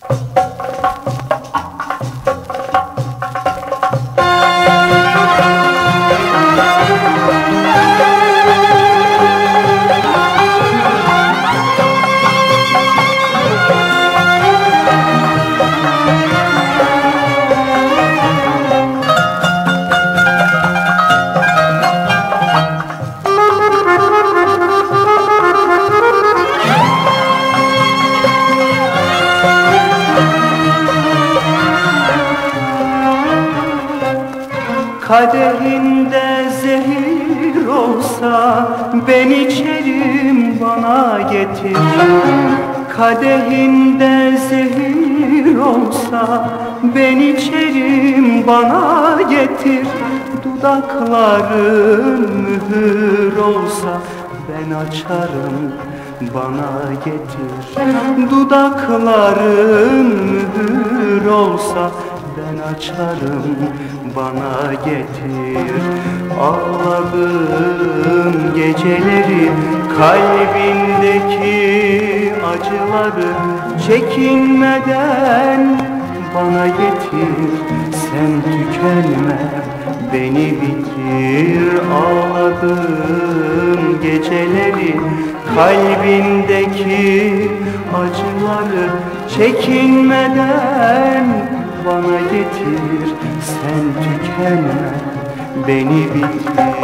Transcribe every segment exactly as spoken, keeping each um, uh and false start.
Kadehinde zehir olsa ben içerim, bana getir. Kadehinde zehir olsa ben içerim, bana getir. Dudakların mühür olsa ben açarım, bana getir. Dudakların mühür olsa ben açarım, bana getir. Ağladığım geceleri, kalbindeki acıları çekinmeden bana getir. Sen tükenme, beni bitir. Ağladığım geceleri, kalbindeki acıları çekinmeden bana getir. Sen tükenme, beni bitir.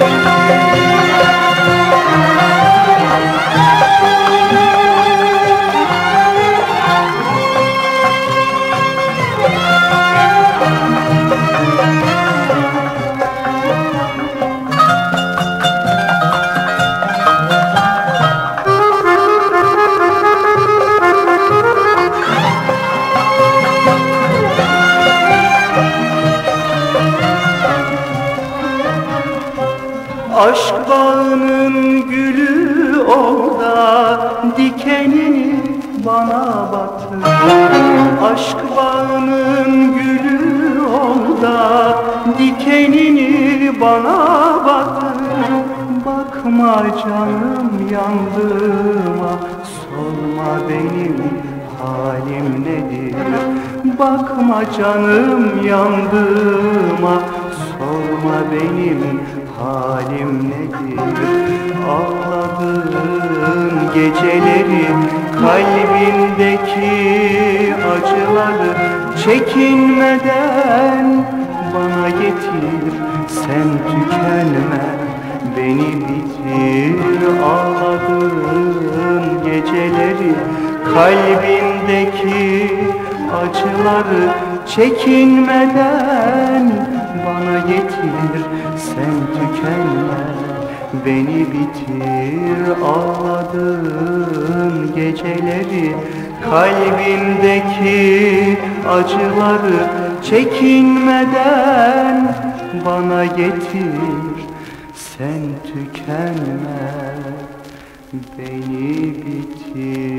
Aşk bağının gülü orada, dikenini bana batır. Aşk bağının gülü orada, dikenini bana batır. Bakma canım yandığıma, sorma benim halim nedir. Bakma canım yandığıma, sorma benim halim nedir. Ağladığın geceleri, kalbindeki acıları çekinmeden bana getir. Sen tükenme, beni bitir. Ağladığın geceleri, kalbindeki acıları çekinmeden bana getir. Sen tükenme, beni bitir. Ağladığın geceleri, kalbimdeki acıları çekinmeden bana getir. Sen tükenme, beni bitir.